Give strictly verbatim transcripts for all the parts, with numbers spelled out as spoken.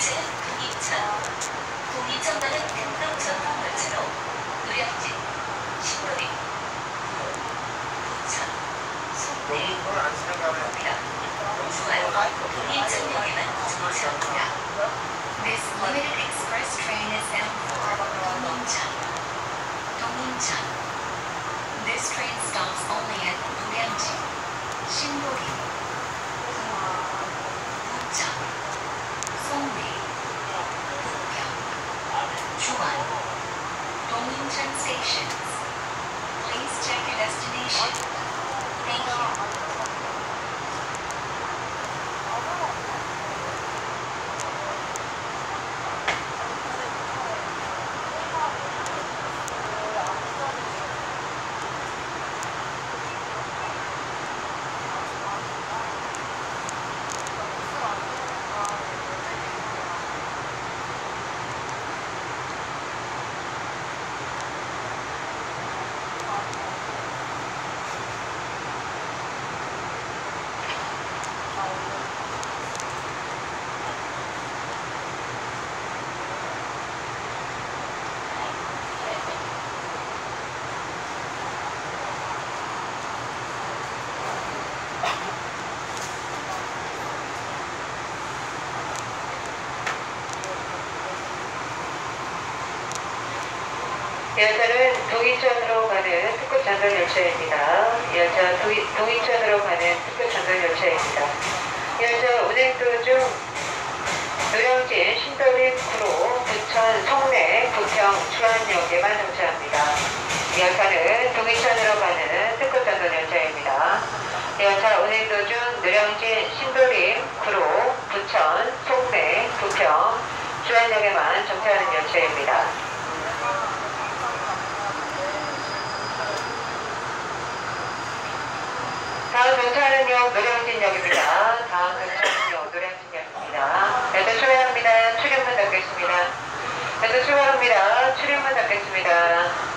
이제는 동인천. 동인천과는 금동 전통열차로 노량진, 신도림, 구로, 부천, 송내, 부평, 수원, 동인천역에만 정차합니다. This limited express train is bound for 동인천. 동인천. This train stops only at 노량진, 신도림, 부천, 송내, 부평, 수원, 동인천 stations. Please check your destination. Thank you. 이 열차는 동인천으로 가는 특급 전선 열차입니다. 이 열차 동인, 동인천으로 가는 특급 전선 열차입니다. 이 열차 운행 도중 노량진, 신도림, 구로, 부천, 송내, 부평, 수안역에만 정차합니다. 이 열차는 동인천으로 가는 특급 전선 열차입니다. 이 열차 운행 도중 노량진, 신도림, 구로, 부천, 송내, 부평, 수안역에만 정차하는 열차입니다. 다음 정차하는 역 노량진역입니다. 다음 정차하는 역 노량진역입니다. 열차 출발합니다. 출입문 닫겠습니다. 열차 출발합니다. 출입문 닫겠습니다.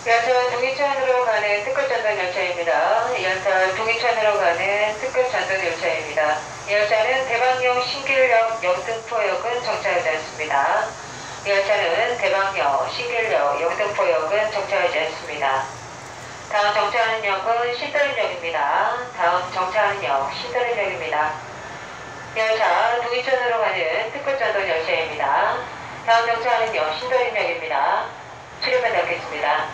열차 동인천으로 가는 특급 전동 열차입니다. 열차 동인천으로 가는 특급 전동 열차입니다. 열차는 대방역 신길역 영등포역은 정차하지 않습니다. 열차는 대방역 신길역 영등포역은 정차하지 않습니다. 다음 정차하는 역은 신도림역입니다. 다음 정차하는 역 신도림역입니다. 열차 동인천으로 가는 특급 전동 열차입니다. 다음 정차하는 역 신도림역입니다. 출입문 닫겠습니다.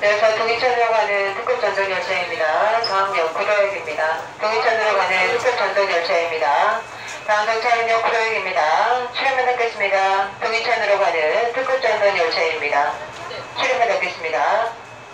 이어서 동인천으로 가는 특급 전동 열차입니다. 다음 역 구로역입니다. 동인천으로 가는 특급 전동 열차입니다. 다음 정차는 역 구로역입니다. 출입문 닫겠습니다. 동인천으로 가는 특급 전동 열차입니다. 출입문 닫겠습니다.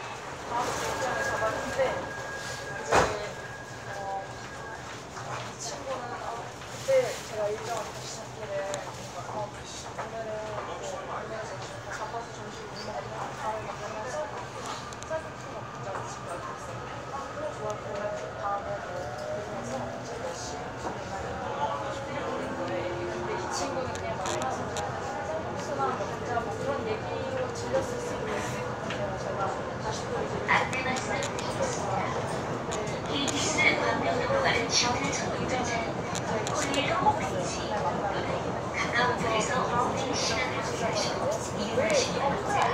제가 일정을 다시 잡기를 뭔가 어, 오늘은 뭐 오면서 잡아서 점심 못 먹으면 다음에 만나서 쌀국수가 갑자기 집에 와서 있어요. 그래 좋았고 다음에 뭐 그러면서 이제 열심히 진행하는 거예요. 근데 이 친구는 그냥 만나서 쌀국수나 먹자 뭐 그런 얘기로 질렸을 수도 있을 것 같아요. 제가 다시 또 이제 안내 말씀을 드리겠습니다. 케이티엑스 광명역으로 가는 시원한 전동열차는 콜리로 홈페이지 또는 가까운 곳에서 운행 시간을 확인하시고 이용하시기 바랍니다.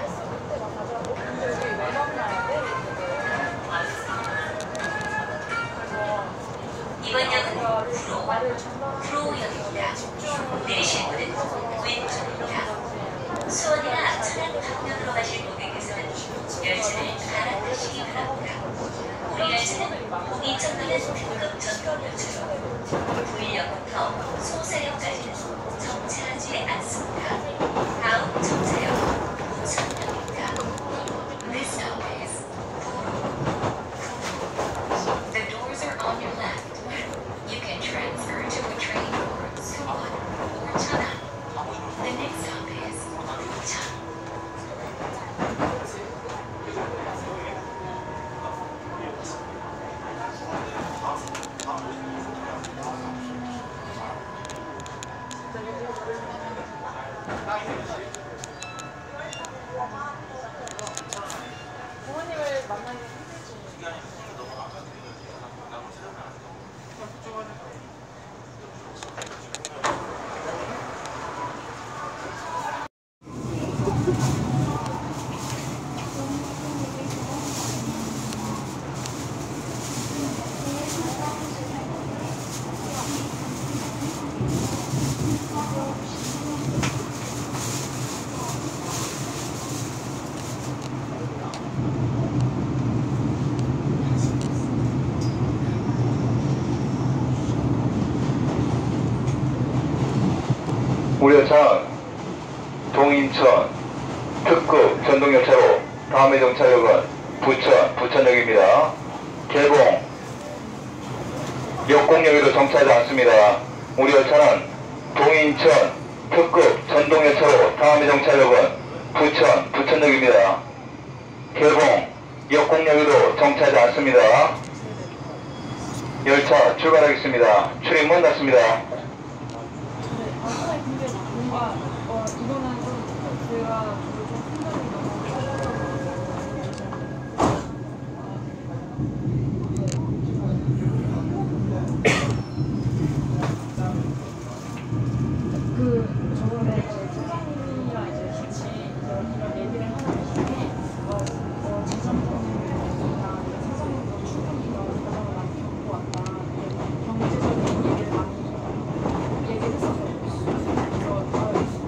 이번 역은 구로, 구로역입니다. 내리실 문은 왼쪽입니다. 수원이나 천안 방면으로 가실 고객께서는 열차를 갈아타시기 바랍니다. 우리 열차는 동인천 가는 특급 전동열차로 구일역부터 소사역까지는 정차하지 않습니다. 다음 정차역 부천역입니다. This stop is 구로. The doors are on your left. You can transfer to a train for Suwon or Cheonan. The next stop is Bucheon. 부모님을 만나기 힘들지. 우리 열차는 동인천 특급 전동열차로 다음의 정차역은 부천, 부천역입니다. 개봉, 역공역에도 정차하지 않습니다. 우리 열차는 동인천 특급 전동열차로 다음의 정차역은 부천, 부천역입니다. 개봉, 역공역에도 정차하지 않습니다. 열차 출발하겠습니다. 출입문 닫습니다. 아, 근데 뭔가 어 이거는 좀 제가 좀 생각이 그 저번에 이제 선생님이랑 이제 같이 이런 얘기를 하는 중에 어, 어 재산권이랑 사장님도 충분히 이런 과정을 많이 겪고 왔다. 경제적인 얘기를 많이 얘기를 했었거든요. 그래서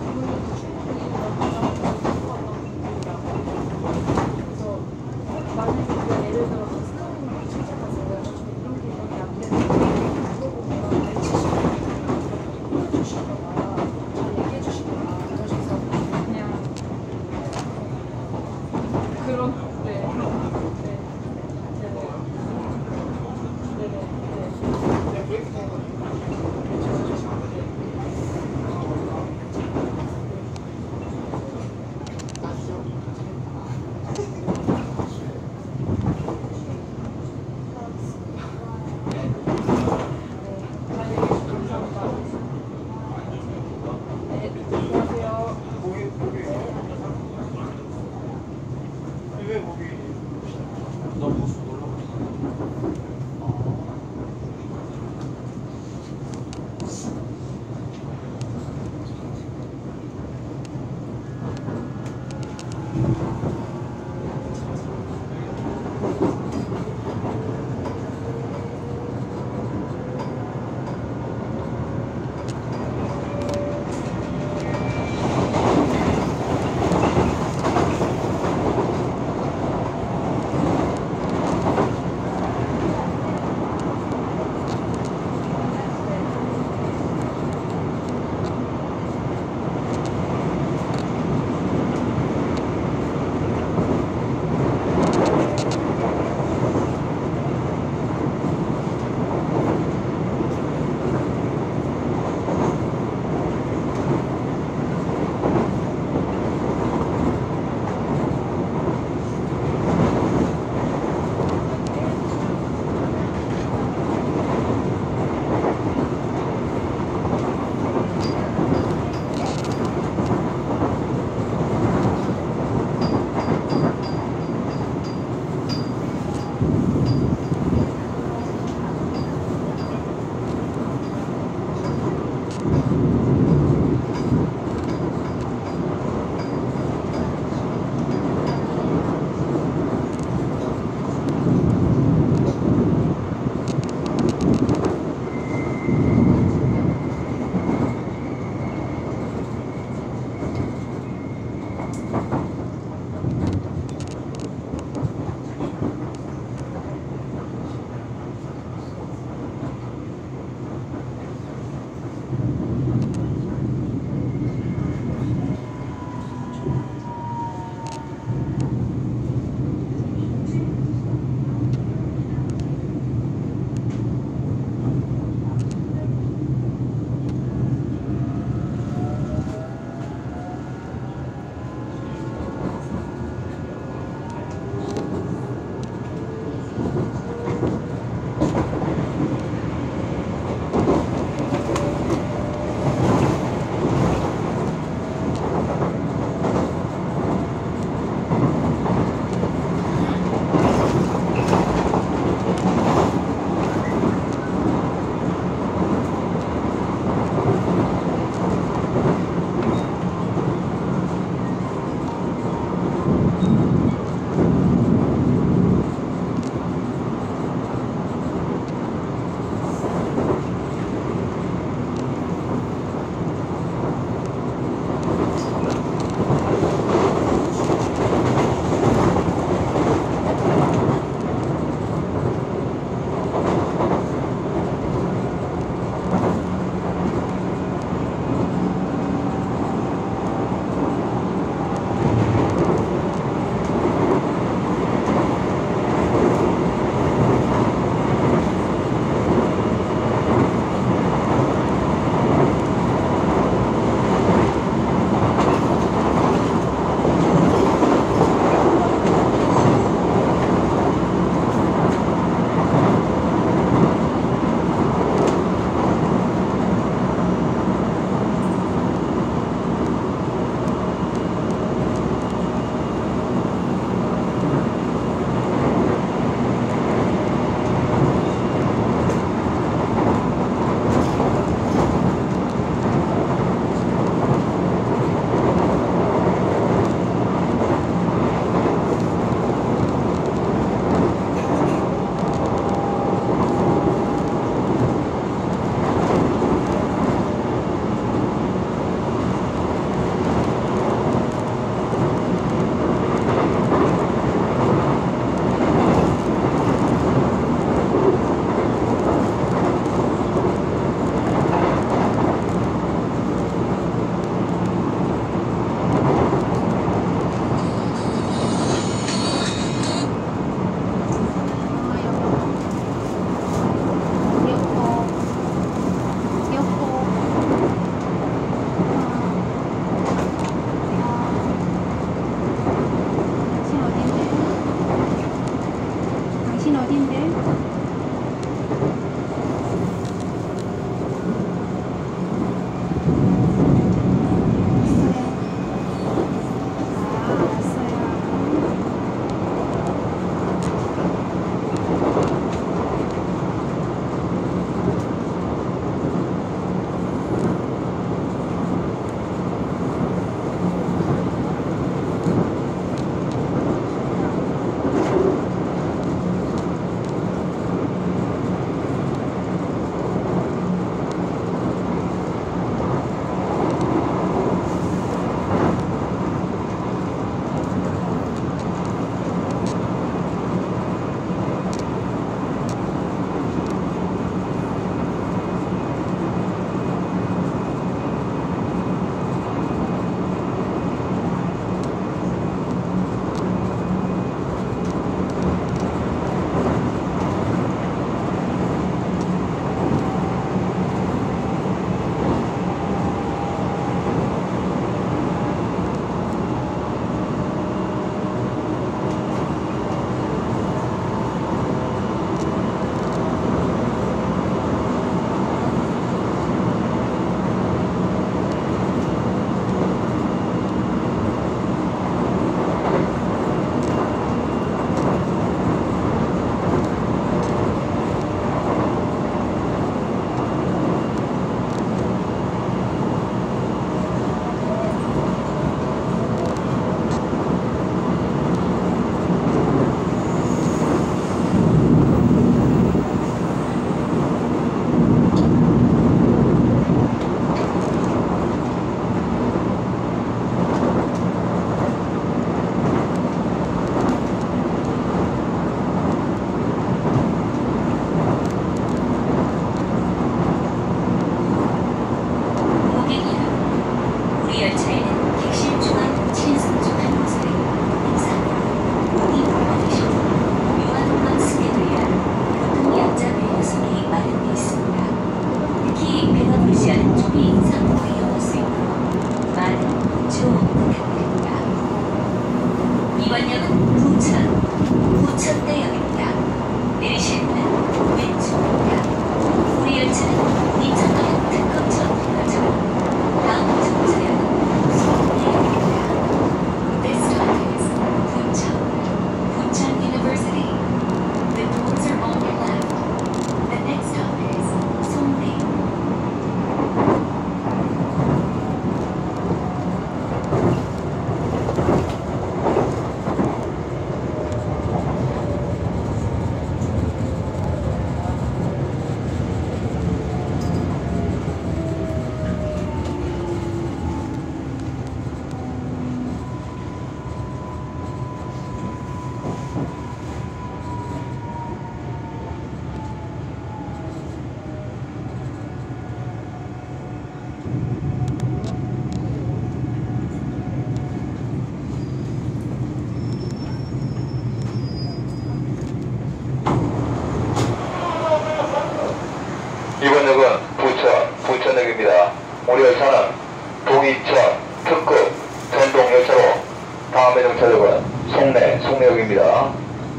이번 역은 부천, 부천역입니다. 우리 열차는 동인천 특급 전동 열차로 다음의 정차역은 송내, 송내역입니다.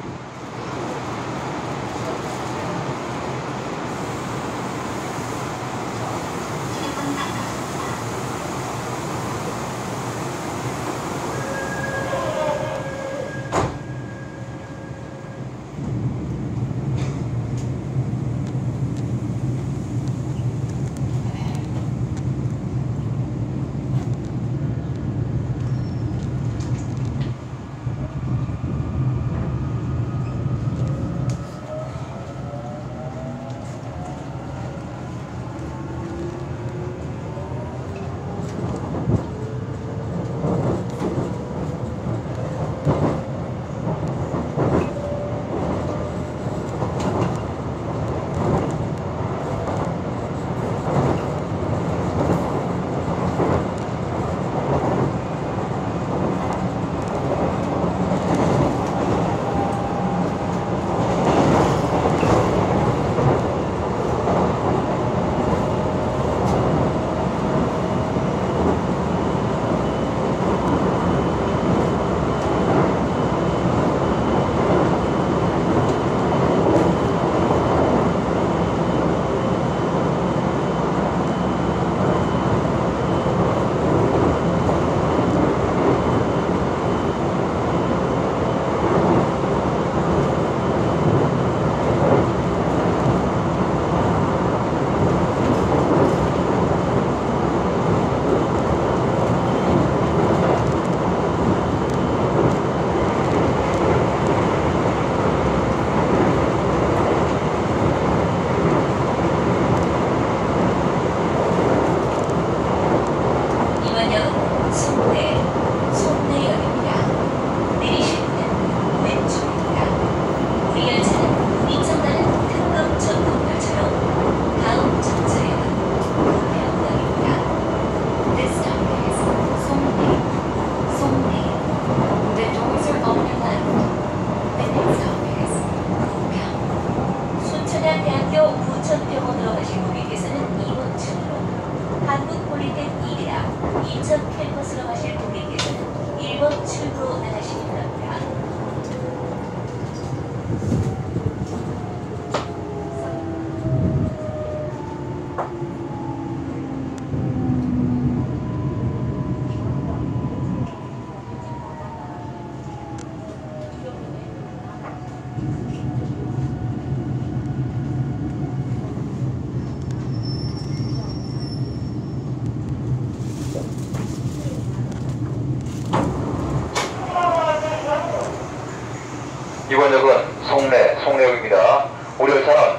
이번 역은 송내, 송내역입니다. 우리 열차는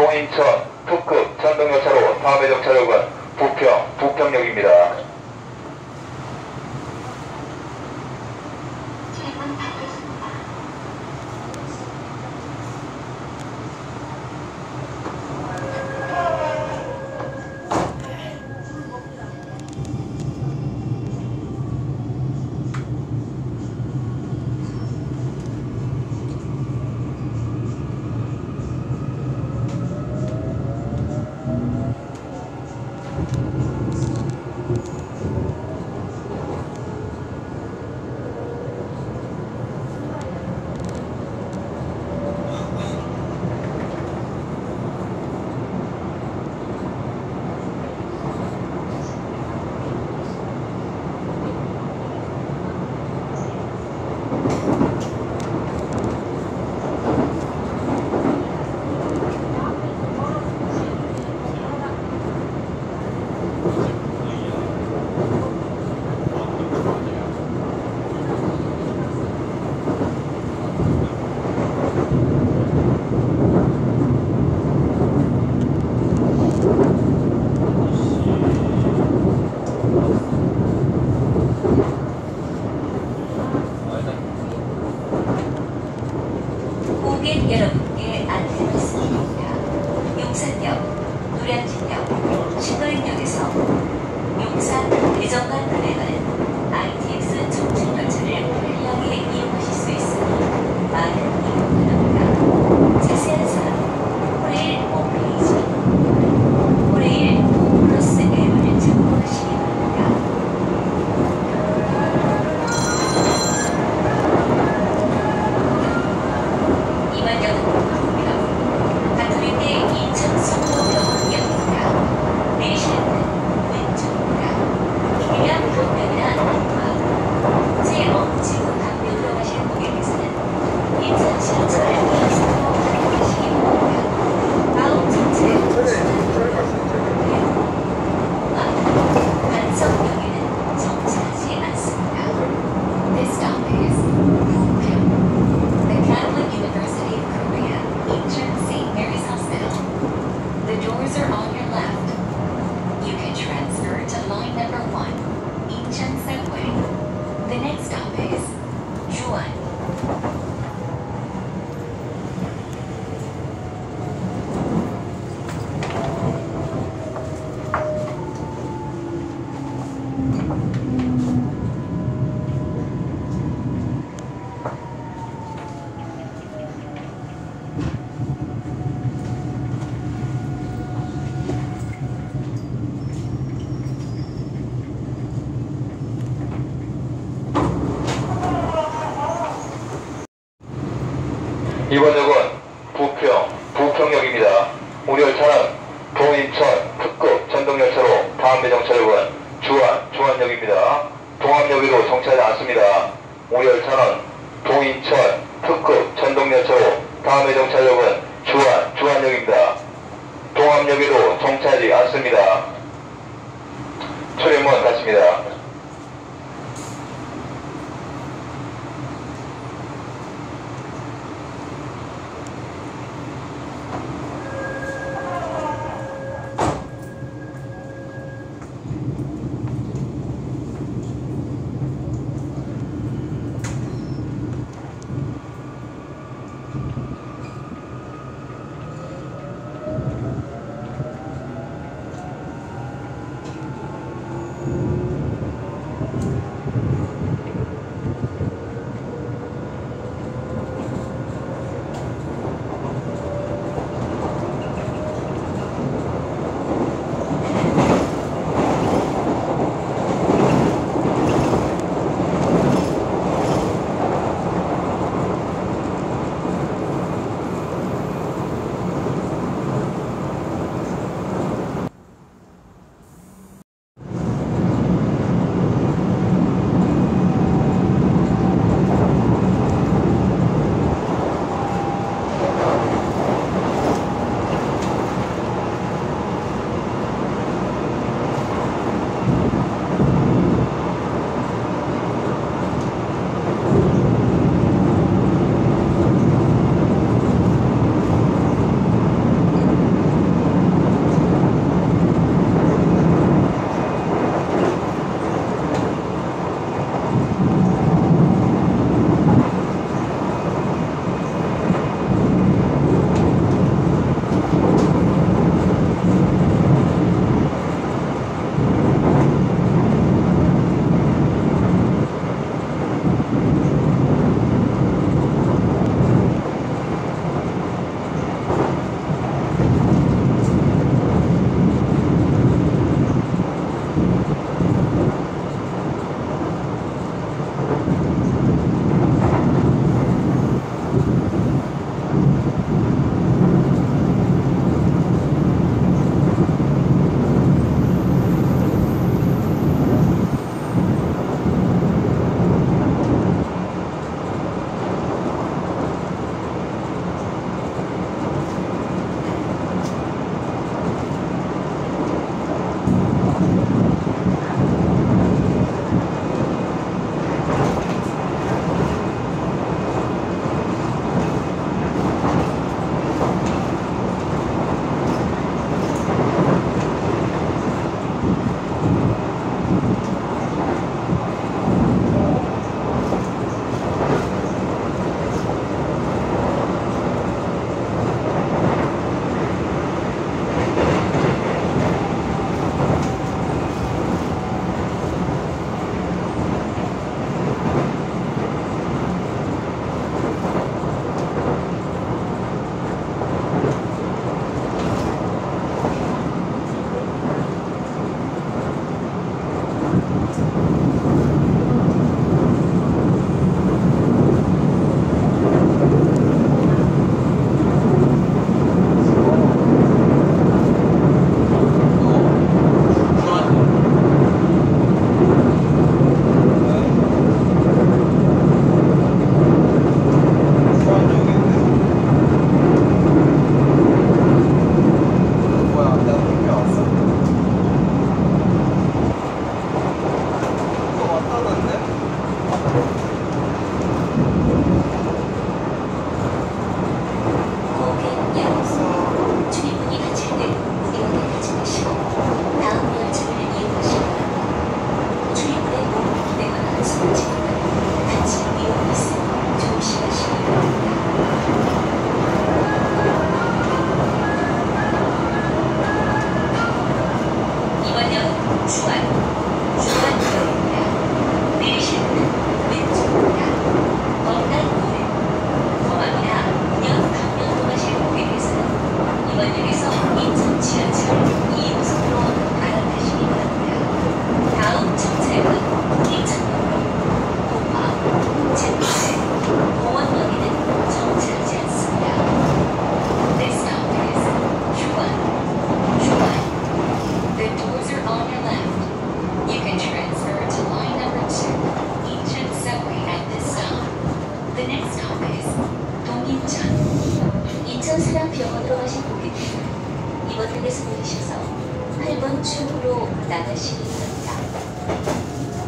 동인천 특급 전동열차로 다음의 정차역은 부평, 부평역입니다. 고객 여러분께 안내 말씀드립니다. 용산역, 노량진역, 신도림역에서 용산 대전간 금액은 아이티엑스 청춘 열차를 편리하게 이용하실 수 있으니 많은 이용 바랍니다. 자세한 사항은 코레일 홈페이지 이번 역은 부평, 부평역입니다. 우리 열차는 동인천 특급 전동열차로 다음 배정차역은 주안, 주안역입니다. 동암역에도 정차하지 않습니다. 우리 열차는 동인천 특급 전동열차로 다음 배정차역은 주안, 주안역입니다. 동암역에도 정차하지 않습니다. 출입문 닫습니다. 공원역에는 정차하지 않습니다. 역에서 내리셔서 팔 번 출구로 나가시기 바랍니다.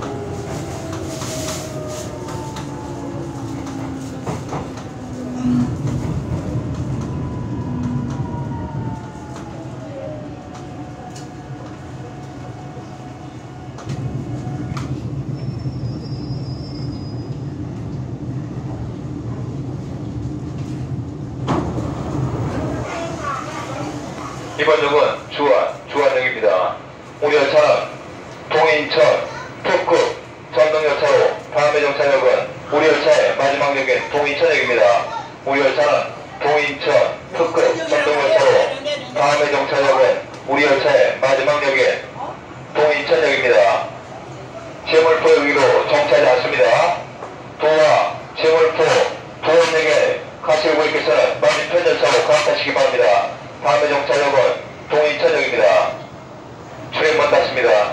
이번 역은 주안, 주안역입니다. 우리 열차는 동해인천, 특급, 전동열차로 다음의 정차역은 우리 열차의 마지막 역인 동해인천역입니다. 우리 열차는 동해인천, 특급, 전동열차로 다음의 정차역은 우리 열차의 마지막 역인 동해인천역입니다. 제물포역으로 정차하지 않습니다. 도와, 제물포, 도원역에 가실 고객께서는 맞은편 열차로 갈아타시기 바랍니다. 다음의 정차역은 동해인천역입니다. 출입문 닫습니다.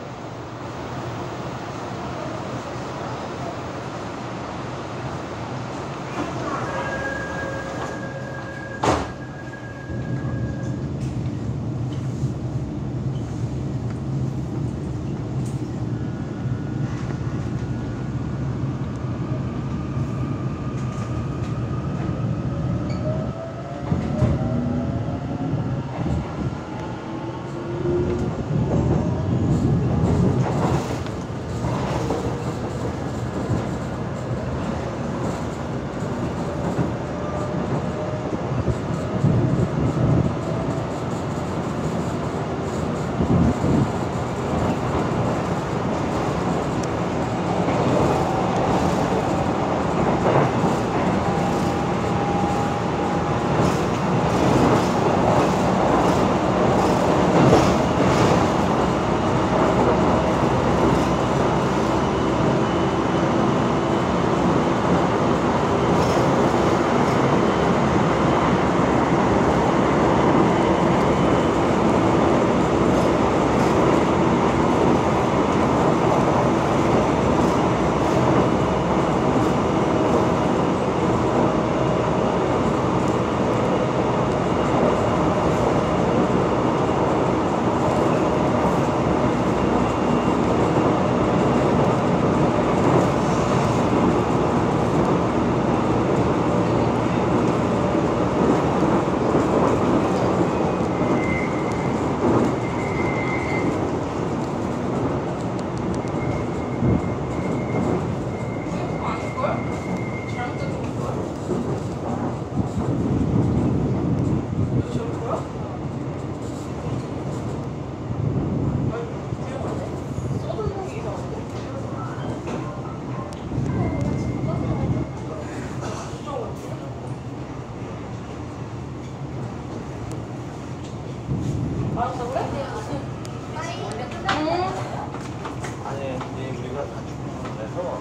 아니, 근데 우리가 다 주문해서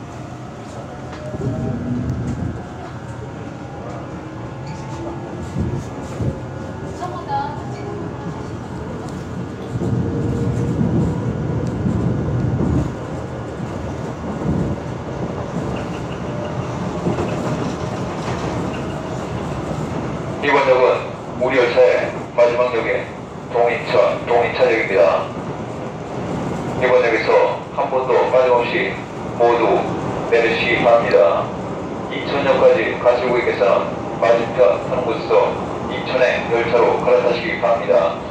이번 역은 우리 열차의 마지막 역인 동인천, 동인천역입니다. 이번 역에서 한 번도 빠짐없이 모두 내리시기 바랍니다. 인천역까지 가실 고객께서는 맞은편 타는 곳에서 인천행 열차로 갈아타시기 바랍니다.